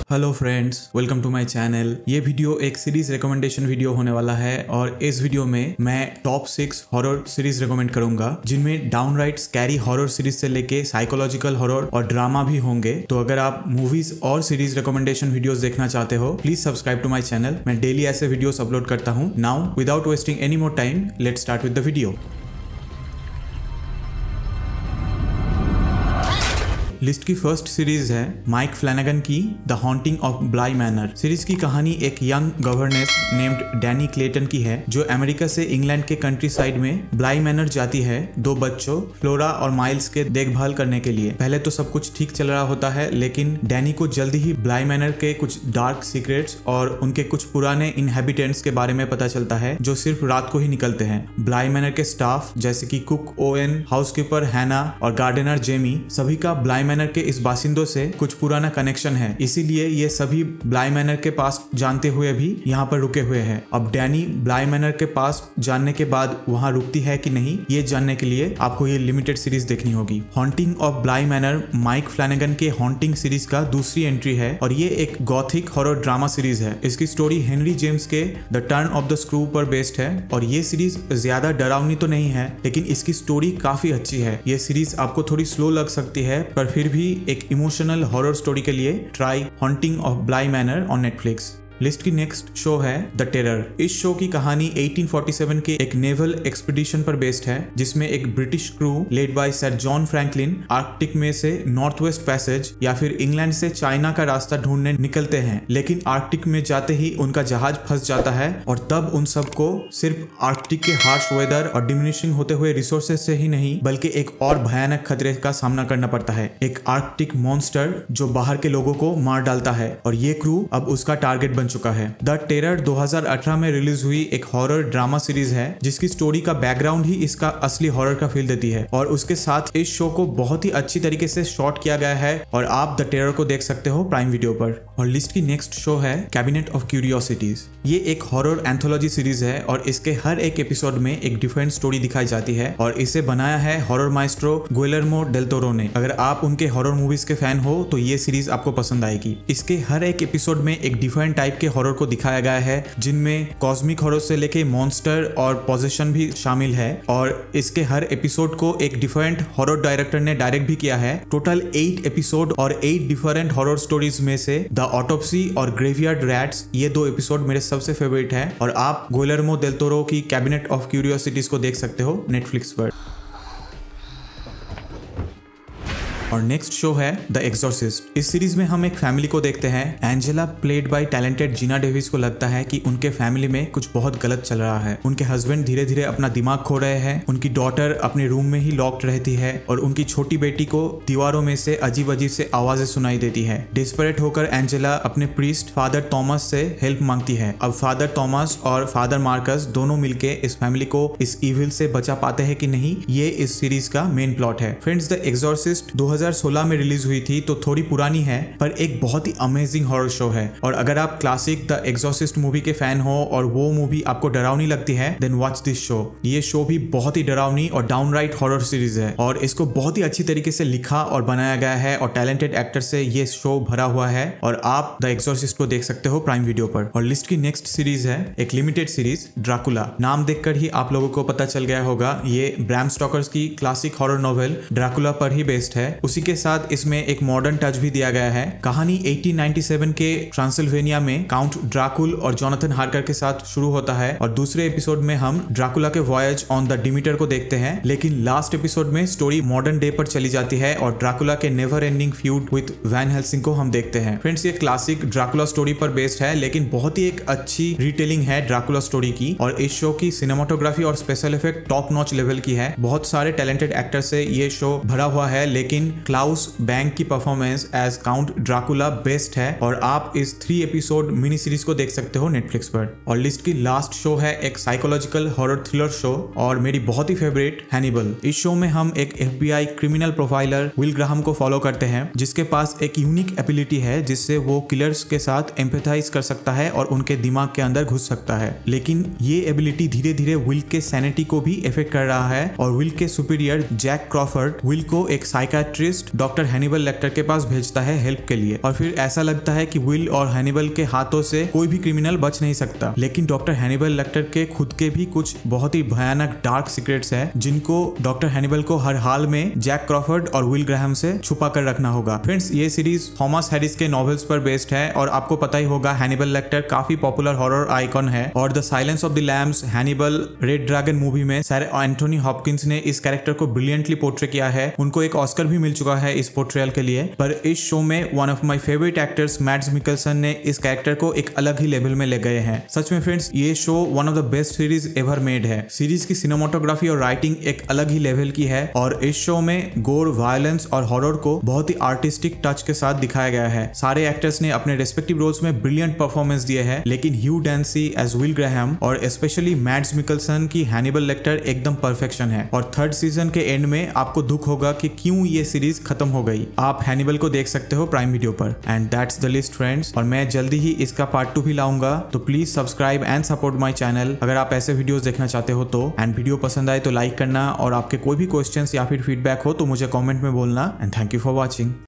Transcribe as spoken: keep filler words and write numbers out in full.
Hello friends, welcome to my channel. ये video एक series recommendation video होने वाला है और इस वीडियो में मैं top six horror series recommend करूंगा जिनमें डाउनराइट स्कैरी हॉरर सीरीज से लेके साइकोलॉजिकल हॉरर और ड्रामा भी होंगे। तो अगर आप मूवीज और सीरीज रिकमेंडेशन वीडियोस देखना चाहते हो please subscribe to my channel. मैं डेली ऐसे वीडियोस अपलोड करता हूँ। Now without wasting any more time, let's start with the video. List की फर्स्ट सीरीज है माइक फ्लैनेगन की the haunting of Bly Manor. Series की कहानी एक young governess named Dani Clayton की है जो अमेरिका से इंग्लैंड के कंट्री साइड में ब्लाई मैनर जाती है दो बच्चों फ्लोरा और माइल्स के देखभाल करने के लिए। पहले तो सब कुछ ठीक चल रहा होता है, लेकिन डैनी को जल्दी ही ब्लाई मैनर के कुछ डार्क सीक्रेट्स और उनके कुछ पुराने इनहेबिटेंट्स के बारे में पता चलता है जो सिर्फ रात को ही निकलते हैं। ब्लाई मैनर के स्टाफ जैसे कि कुक ओवेन, हाउसकीपर हैना और गार्डनर जेमी, सभी का ब्लाई मैनर के इस बासिंदों से कुछ पुराना कनेक्शन है, इसीलिए ये सभी ब्लाई मैनर के पास जानते हुए भी यहाँ पर रुके हुए हैं। अब डैनी ब्लाई मैनर के पास जानने के बाद वहाँ रुकती है कि नहीं, ये जानने के लिए आपको ये लिमिटेड सीरीज देखनी होगी। Haunting of Bly Manor Mike Flanagan के हॉन्टिंग सीरीज का दूसरी एंट्री है और ये एक गॉथिक हॉरर ड्रामा सीरीज है। इसकी स्टोरी हेनरी जेम्स के the turn of the screw पर बेस्ड है और ये सीरीज ज्यादा डरावनी तो नहीं है, लेकिन इसकी स्टोरी काफी अच्छी है। ये सीरीज आपको थोड़ी स्लो लग सकती है, पर फिर भी एक इमोशनल हॉरर स्टोरी के लिए try haunting of Bly Manor on Netflix. List की नेक्स्ट शो है द टेरर। इस शो की कहानी अठारह सौ सैंतालीस के एक नेवल एक्सपीडिशन पर बेस्ड है जिसमें एक British crew led by sir John Franklin Arctic में से नॉर्थ वेस्ट पैसेज या फिर इंग्लैंड से चाइना का रास्ता ढूंढने निकलते हैं, लेकिन आर्कटिक में जाते ही उनका जहाज फंस जाता है और तब उन सबको सिर्फ आर्कटिक के हार्श वेदर और डिमिनिशिंग होते हुए रिसोर्सेज से ही नहीं बल्कि एक और भयानक खतरे का सामना करना पड़ता है, एक आर्कटिक मॉन्स्टर जो बाहर के लोगों को मार डालता है और ये क्रू अब उसका टारगेट बन चुका है। द टेरर दो हज़ार अठारह में रिलीज हुई एक हॉरर ड्रामा सीरीज है जिसकी स्टोरी का बैकग्राउंड ही इसका असली हॉरर का फील देती है और उसके साथ इस शो को बहुत ही अच्छी तरीके से शॉट किया गया है और आप द टेरर को देख सकते हो प्राइम वीडियो पर। और लिस्ट की नेक्स्ट शो है कैबिनेट ऑफ क्यूरियोसिटीज। ये एक हॉरर एंथोलॉजी सीरीज है और इसके हर एक एपिसोड में एक डिफरेंट स्टोरी दिखाई जाती है और इसे बनाया है horror maestro Guillermo del Toro ने। अगर आप उनके हॉरर मूवीज के फैन हो तो ये सीरीज आपको पसंद आएगी। इसके हर एक एपिसोड में एक डिफरेंट टाइप के हॉरर को दिखाया गया है जिनमें कॉस्मिक हॉरर से लेके मॉन्स्टर और पोजेशन भी शामिल है और इसके हर एपिसोड को एक डिफरेंट हॉरर डायरेक्टर ने डायरेक्ट भी किया है। टोटल एट एपिसोड और एट डिफरेंट हॉरर स्टोरीज में से द ऑटोप्सी और ग्रेवयार्ड रैट्स ये दो एपिसोड मेरे सबसे फेवरेट है और आप गुइलेर्मो डेल टोरो की कैबिनेट ऑफ क्यूरियोसिटीज को देख सकते हो नेटफ्लिक्स पर। और नेक्स्ट शो है द एक्सोर्सिस्ट। इस सीरीज में हम एक फैमिली को देखते हैं। Angela played by talented Geena Davis को लगता है कि उनके फैमिली में कुछ बहुत गलत चल रहा है। उनके हस्बैंड धीरे धीरे अपना दिमाग खो रहे हैं, उनकी डॉटर अपने रूम में ही लॉक्ड रहती है और उनकी छोटी बेटी को दीवारों में से अजीब अजीब से आवाजें सुनाई देती है। डेस्परेट होकर एंजेला अपने प्रीस्ट फादर थॉमस से हेल्प मांगती है। अब फादर थॉमस और फादर मार्कस दोनों मिलके इस फैमिली को इस इविल से बचा पाते हैं कि नहीं, ये इस सीरीज का मेन प्लॉट है। फ्रेंड्स, द एक्सोर्सिस्ट दो हज़ार सोलह में रिलीज हुई थी तो थोड़ी पुरानी है पर एक बहुत ही अमेजिंग हॉरर शो है और अगर आप क्लासिक द एक्सोर्सिस्ट मूवी के फैन हो और वो मूवी आपको डरावनी लगती है देन वॉच दिस शो। ये शो भी बहुत ही डरावनी और डाउनराइट हॉरर सीरीज है और इसको बहुत ही अच्छी तरीके से लिखा और बनाया गया है और टैलेंटेड एक्टर से ये शो भरा हुआ है और आप द एक्सोर्सिस्ट को देख सकते हो प्राइम वीडियो पर। और लिस्ट की नेक्स्ट सीरीज है एक लिमिटेड सीरीज ड्रैकुला। नाम देखकर ही आप लोगों को पता चल गया होगा ये ब्रैम स्टोकर्स की क्लासिक हॉरर नॉवेल ड्रैकुला पर ही बेस्ड है। उसी के साथ इसमें एक मॉडर्न टच भी दिया गया है। कहानी अठारह सौ सत्तानवे के ट्रांसिल्वेनिया में काउंट ड्रैकुल और जोनाथन हार्कर के साथ शुरू होता है और दूसरे एपिसोड में हम ड्रैकुला के वॉयज ऑन द डिमीटर को देखते हैं, लेकिन लास्ट एपिसोड में स्टोरी मॉडर्न डे पर चली जाती है और ड्रैकुला के never ending feud with Van Helsing को हम देखते हैं। फ्रेंड्स, ये क्लासिक ड्रैकुला स्टोरी पर बेस्ड है लेकिन बहुत ही एक अच्छी रिटेलिंग है ड्रैकुला स्टोरी की और इस शो की सिनेमाटोग्राफी और special effect top notch level की है। बहुत सारे टैलेंटेड एक्टर से ये शो भरा हुआ है, लेकिन क्लाउस बैंक की performance as Count Dracula best है और आप इस थ्री एपिसोड मिनी सीरीज को देख सकते हो नेटफ्लिक्स पर। और लिस्ट की लास्ट शो है एक साइकोलॉजिकल हॉरर थ्रिलर शो और मेरी बहुत ही फेवरेट हैनिबल। इस शो में हम एक FBI criminal profiler Will Graham को फॉलो करते हैं जिसके पास एक यूनिक एबिलिटी है जिससे वो किलर्स के साथ एम्पैथाइज कर सकता है और उनके दिमाग के अंदर घुस सकता है, लेकिन ये एबिलिटी धीरे धीरे विल के सैनिटी को भी इफेक्ट कर रहा है और विल के सुपीरियर जैक क्रॉफर्ड विल को एक psychiatrist psychiatrist doctor Hannibal Lecter के पास भेजता है हेल्प के लिए और फिर ऐसा लगता है कि विल और हैनिबल के हाथों से कोई भी क्रिमिनल बच नहीं सकता। लेकिन डॉक्टर हैनिबल लेक्टर के खुद के भी कुछ बहुत ही भयानक डार्क सीक्रेट्स है जिनको डॉक्टर हैनिबल को हर हाल में जैक क्रॉफर्ड और विल ग्राहम से छुपा कर रखना होगा। फ्रेंड्स, ये सीरीज थॉमस हैरिस के नॉवेल्स पर बेस्ड है और आपको पता ही होगा हैनिबल लेक्टर काफी पॉपुलर हॉरर आइकॉन है और the silence of the lambs, Hannibal, red dragon movie में सर एंथोनी हॉपकिंस ने इस कैरेक्टर को ब्रिलियंटली पोर्ट्रे किया है। उनको एक ऑस्कर भी मिल चुका है इस पोर्ट्रेयल के लिए। पर इस शो में one of my favourite actors Mads Mikkelsen ने इस कैरेक्टर को एक अलग ही लेवल में ले गए हैं। सच में फ्रेंड्स, ये show one of the best series ever made है। सीरीज की सिनेमाटोग्राफी और राइटिंग एक अलग ही लेवल की है और इस शो में गोर, वायलेंस और हॉरर को बहुत ही आर्टिस्टिक टच के साथ दिखाया गया है। सारे एक्टर्स ने अपने रेस्पेक्टिव रोल्स में ब्रिलियंट परफॉर्मेंस दिए हैं, लेकिन Hugh Dancy as Will Graham और स्पेशली मैड्स मिकलसन की हैनिबल लेक्टर एकदम परफेक्शन है। और थर्ड सीजन के एंड में आपको दुख होगा कि क्यों ये सीरीज खत्म हो गई। आप हैनिबल को देख सकते हो प्राइम वीडियो पर। And that's the list friends, और मैं जल्दी ही इसका पार्ट टू भी लाऊंगा, तो please subscribe and support my channel अगर आप ऐसे वीडियोस देखना चाहते हो तो। एंड वीडियो पसंद आए तो लाइक करना और आपके कोई भी क्वेश्चंस या फिर फीडबैक हो तो मुझे कमेंट में बोलना। And thank you for watching.